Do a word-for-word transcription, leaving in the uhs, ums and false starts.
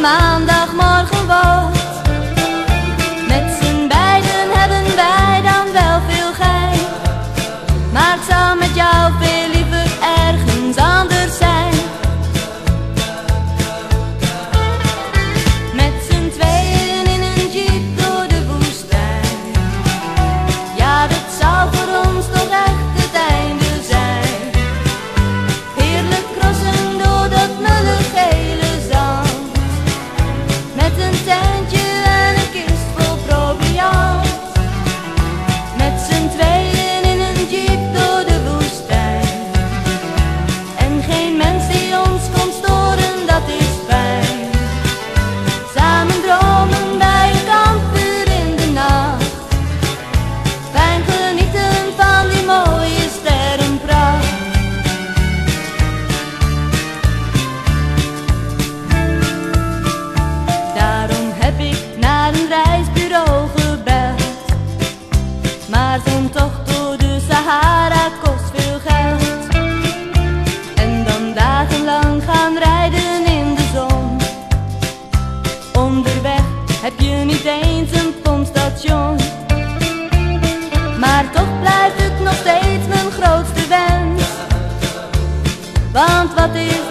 maandagmorgen wordt. Met z'n beiden hebben wij dan wel veel gein, maar het zou met jou veel liever ergens anders zijn. Met z'n tweeën in een jeep door de woestijn, ja, dat zou voor ons toch echt het einde zijn. Heerlijk crossen door dat mulle gele zand, met een tentje en een kist vol proviant. Met z'n tweeën in een jeep door de woestijn, en geen mens die ons kon storen, dat is fijn. Samen dromen bij een kampvuur in de nacht, fijn genieten van die mooie sterrenpracht. Daarom heb ik naar een reisbureau gebeld, maar zo'n tocht door de Sahara kost veel geld. En dan dagenlang gaan rijden in de zon, onderweg heb je niet eens een pompstation. Maar toch blijft het nog steeds mijn grootste wens, want wat is